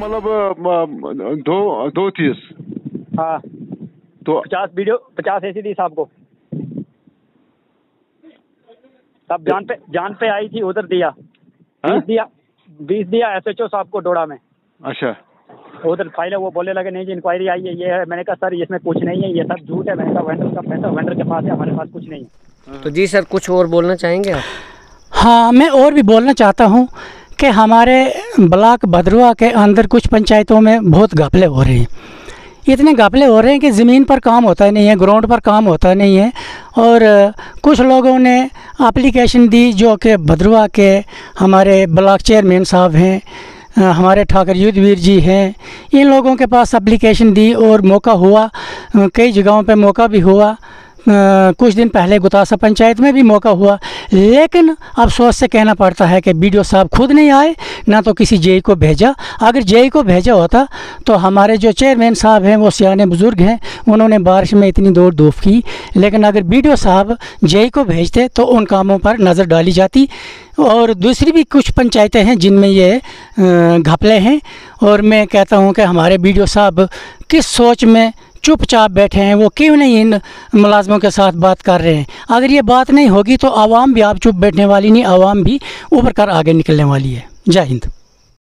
मतलब दो चीज। हाँ तो 50 ऐसी दी साहब को, तब जान पे आई थी, उधर दिया 20 दिया SHO साहब को डोड़ा में। अच्छा, उधर फाइल है, वो बोलने लगे नहीं जी इंक्वायरी आई है, ये है। मैंने कहा सर इसमें कुछ नहीं है, ये सब झूठ है। मैंने कहा वेंडर का पैसा वेंडर के पास है, हमारे पास कुछ नहीं है। तो जी सर कुछ और बोलना चाहेंगे आप? हाँ, मैं और भी बोलना चाहता हूँ कि हमारे ब्लॉक भद्रवा के अंदर कुछ पंचायतों में बहुत घपले हो रहे हैं। इतने घपले हो रहे हैं कि ज़मीन पर काम होता नहीं है, ग्राउंड पर काम होता नहीं है। और कुछ लोगों ने एप्लीकेशन दी, जो कि भद्रवा के हमारे ब्लॉक चेयरमैन साहब हैं, हमारे ठाकर युद्धवीर जी हैं, इन लोगों के पास एप्लीकेशन दी और मौका हुआ, कई जगहों पे मौका भी हुआ। कुछ दिन पहले गुतासा पंचायत में भी मौका हुआ, लेकिन अफसोस से कहना पड़ता है कि BDO साहब खुद नहीं आए, ना तो किसी JE को भेजा। अगर JE को भेजा होता तो हमारे जो चेयरमैन साहब हैं वो सियाने बुज़ुर्ग हैं, उन्होंने बारिश में इतनी दौड़ धूप की। लेकिन अगर BDO साहब JE को भेजते तो उन कामों पर नज़र डाली जाती। और दूसरी भी कुछ पंचायतें हैं जिनमें ये घपले हैं। और मैं कहता हूँ कि हमारे BDO साहब किस सोच में चुपचाप बैठे हैं, वो क्यों नहीं इन मुलाजमों के साथ बात कर रहे हैं। अगर ये बात नहीं होगी तो आवाम भी आप चुप बैठने वाली नहीं, आवाम भी उभर कर आगे निकलने वाली है। जय हिंद।